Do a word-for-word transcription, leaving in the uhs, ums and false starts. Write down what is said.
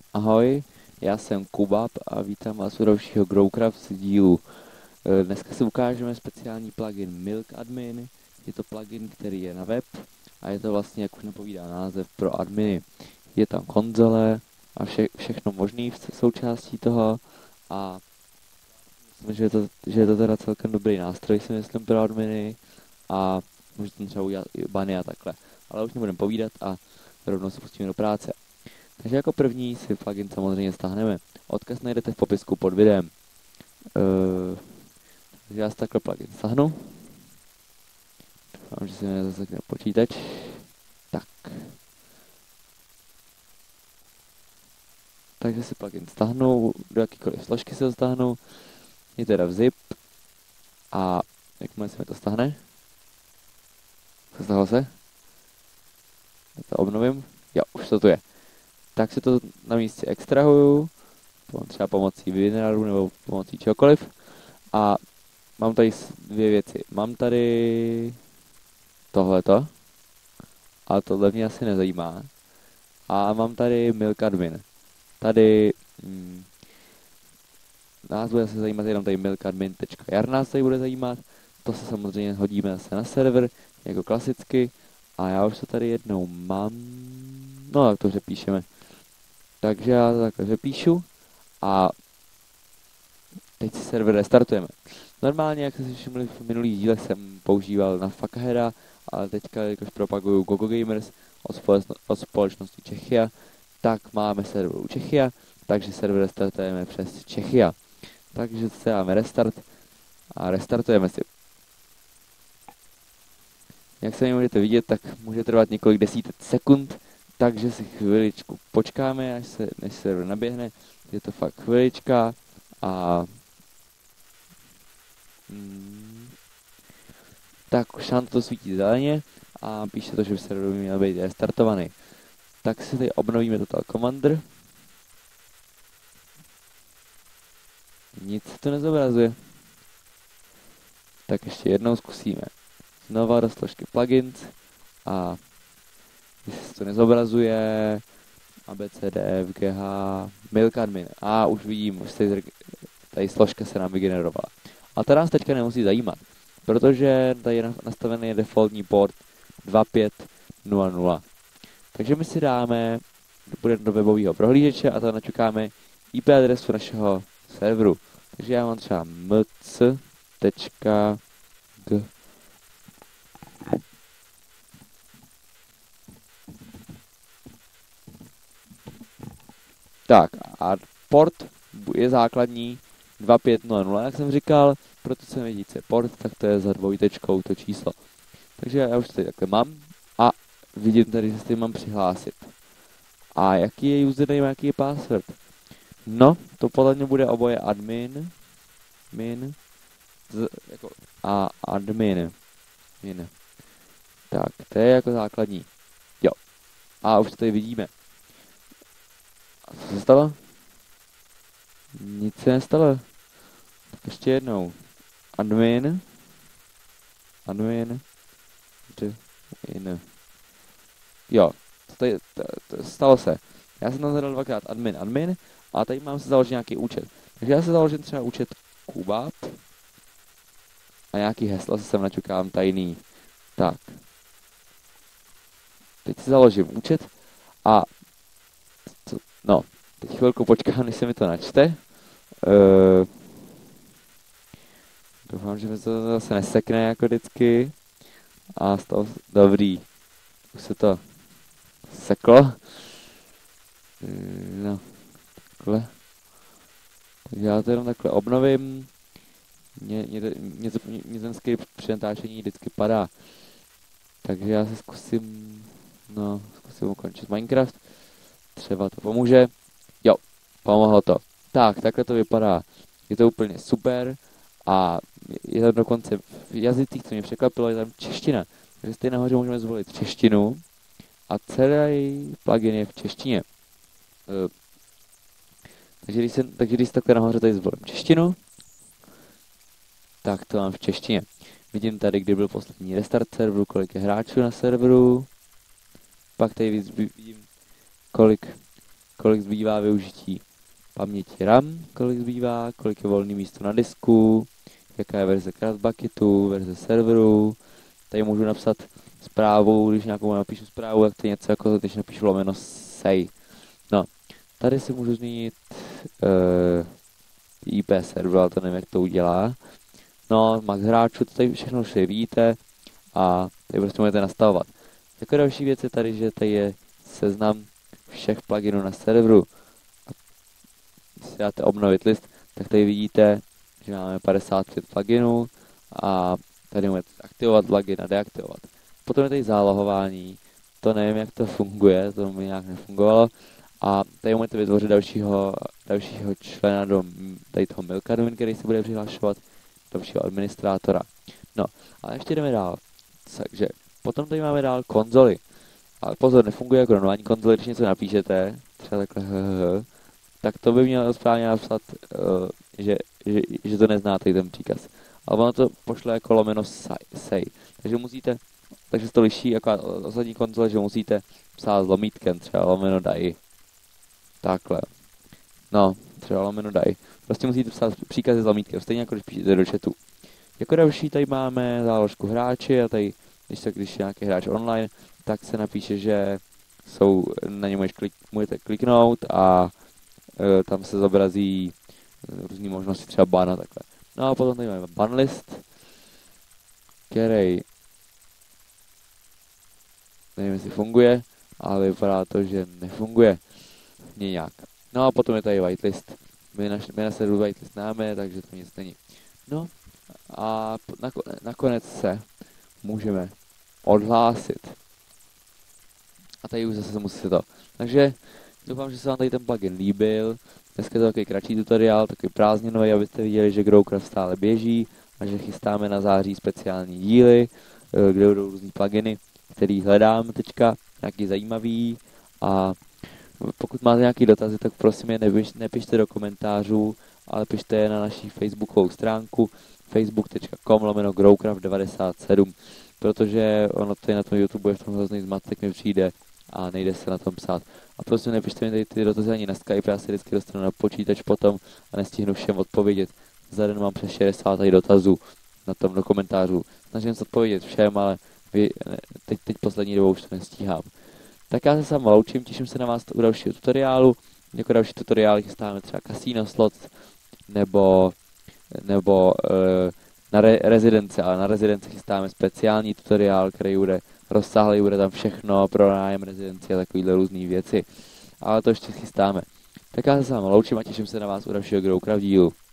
Ahoj, já jsem Kubab a vítám vás u dalšího Growcraft dílu. E, Dneska si ukážeme speciální plugin Milk Admin. Je to plugin, který je na web a je to vlastně, jak už napovídá název, pro adminy. Je tam konzole a vše, všechno možné v součástí toho a myslím, že je, to, že je to teda celkem dobrý nástroj, si myslím, pro adminy a můžete tam třeba udělat i bany a takhle. Ale už nebudeme povídat a rovnou se pustíme do práce. Takže jako první si plugin samozřejmě stáhneme. Odkaz najdete v popisku pod videem. Uh, takže já si takhle plugin stáhnu. Doufám, že si mi nezasekne počítač. Tak. Takže si plugin stáhnu, do jakýkoliv složky se ho stáhnu. Je teda v zip. A jakmile se mi to stáhne. Stáhlo se? Já to obnovím. Jo, už to tu je. Tak si to na místě extrahuju, třeba pomocí Winraru nebo pomocí čehokoliv. A mám tady dvě věci. Mám tady tohleto, ale tohle mě asi nezajímá. A mám tady Milk Admin. Tady hm, nás bude se zajímat jenom tady milkadmin tečka jar nás tady bude zajímat. To se samozřejmě hodíme zase na server, jako klasicky. A já už to tady jednou mám. No tak to přepíšeme. Takže já to takhle přepíšu. A teď si server restartujeme. Normálně, jak jste si všimli v minulých dílech, jsem používal na Fuckheada, ale teďka, jakož propaguju GoGo Gamers od, společno, od společnosti Czechia, tak máme server u Czechia, takže server restartujeme přes Czechia. Takže se dáme restart a restartujeme si. Jak se mi můžete vidět, tak může trvat několik desítek sekund, takže si chviličku počkáme, až se, než server naběhne. Je to fakt chvilička a Hmm. tak už nám to svítí zeleně a píše to, že server by měl být restartovaný. Tak si tady obnovíme Total Commander. Nic se to nezobrazuje. Tak ještě jednou zkusíme. Znova do složky plugins a jestli se to nezobrazuje A B C D F G H Milk Admin. A už vidím, už tady, tady složka se nám vygenerovala. A to nás teďka nemusí zajímat, protože tady je nastavený defaultní port dva pět nula nula. Takže my si dáme, půjdeme do webového prohlížeče a tam načukáme I P adresu našeho serveru. Takže já mám třeba mc tečka g Tak a port je základní dva pět nula nula, jak jsem říkal, proto se mi více port, tak to je za dvojtečkou to číslo. Takže já už to tady takhle mám a vidím tady, že se tady mám přihlásit. A jaký je username a jaký je password? No, to podle mě bude oboje admin, min, z, jako, a admin, min. Tak, to je jako základní. Jo. A už to tady vidíme. A co se stalo? Nic se nestalo. Tak ještě jednou. Admin. Admin. In. Jo, to, tady, to, to stalo se. Já jsem tam zadal dvakrát admin, admin a tady mám se založit nějaký účet. Takže já se založím třeba účet Kubab a nějaký heslo se sem načukám tajný. Tak. Teď si založím účet a to, no, teď chvilku počkám, než se mi to načte. Uh, doufám, že mi to zase nesekne jako vždycky. A z toho dobrý. Už se to seklo. Uh, no, takhle. Takže já to jenom takhle obnovím. Mě, mě, mě, mě ten skript při natáčení vždycky padá. Takže já se zkusím, no, zkusím ukončit Minecraft. Třeba to pomůže. Jo, pomohlo to. Tak, takhle to vypadá. Je to úplně super a je tam dokonce v jazycích, co mě překvapilo, je tam čeština. Takže stejně nahoře můžeme zvolit češtinu a celý plugin je v češtině. Uh, takže, když se, takže když se takhle nahoře tady zvolím češtinu, tak to mám v češtině. Vidím tady, kdy byl poslední restart serveru, kolik je hráčů na serveru. Pak tady vidím, kolik kolik zbývá využití paměti RAM, kolik zbývá, kolik je volný místo na disku, jaká je verze CraftBucketu, verze serveru. Tady můžu napsat zprávu, když nějakou napíšu zprávu, tak to je něco jako, když napíšu lomeno sej. No, tady si můžu změnit uh, I P server, ale to nevím, jak to udělá. No, max hráčů, to tady všechno už vidíte a tady prostě můžete nastavovat. Jako další věc je tady, že tady je seznam všech pluginů na serveru. A když si dáte obnovit list, tak tady vidíte, že máme padesát pět pluginů a tady můžete aktivovat plugin a deaktivovat. Potom je tady zálohování, to nevím, jak to funguje, to mi nějak nefungovalo. A tady můžete vytvořit dalšího, dalšího člena do tady toho Milkadmin, který se bude přihlašovat, dalšího administrátora. No, ale ještě jdeme dál. Takže potom tady máme dál konzoly. Ale pozor, nefunguje jako normální konzoly, když něco napíšete, třeba takhle hhh, tak to by mělo správně napsat, uh, že, že, že to neznáte ten příkaz. Ale ono to pošle jako lomeno sej. Takže musíte, takže se to liší jako ostatní konzole, že musíte psát s lomítkem, třeba lomeno daj. Takhle. No, třeba lomeno daj. Prostě musíte psát příkazy s lomítkem, stejně jako když píšete do chatu. Jako další tady máme záložku hráči a tady, když, se, když je nějaký hráč online, tak se napíše, že jsou, na ně můžete, klik, můžete kliknout a e, tam se zobrazí různé možnosti, třeba ban a takhle. No a potom tady máme banlist, který nevím, jestli funguje, ale vypadá to, že nefunguje nějak. No a potom je tady whitelist. My na, my na serveru whitelist máme, takže to nic není. No a nakonec se můžeme odhlásit. A tady už zase musíte to. Takže doufám, že se vám tady ten plugin líbil. Dneska je to takový kratší tutoriál, takový prázdninový, abyste viděli, že Growcraft stále běží a že chystáme na září speciální díly, kde budou různý pluginy, který hledám teďka, nějaký zajímavý. A pokud máte nějaký dotazy, tak prosím je nepiš, nepište do komentářů, ale pište je na naší facebookovou stránku facebook tečka com lomeno growcraft devadesát sedm, protože ono tady na tom YouTube je v tom hrozný zmatek mi přijde a nejde se na tom psát. A prosím nepište mi tady ty dotazy ani na Skype, já se vždycky dostanu na počítač potom a nestihnu všem odpovědět. Za den mám přes šedesát dotazů na tom do komentářů. Snažím se odpovědět všem, ale vy, teď, teď poslední dobou už to nestíhám. Tak já se sám loučím, těším se na vás u dalšího tutoriálu. Jako další tutoriály chystáme třeba Casino Slots nebo, nebo e, na re, rezidence, ale na rezidence chystáme speciální tutoriál, který bude rozsáhlý, bude tam všechno pro nájem rezidenci a takovýhle různý věci. Ale to ještě chystáme. Tak já se sám loučím a těším se na vás u dalšího Growcraft dílu.